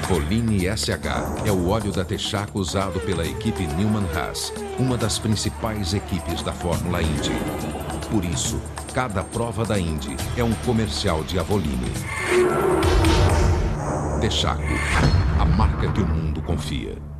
Avoline SH é o óleo da Texaco usado pela equipe Newman-Haas, uma das principais equipes da Fórmula Indy. Por isso, cada prova da Indy é um comercial de Avoline. Texaco, a marca que o mundo confia.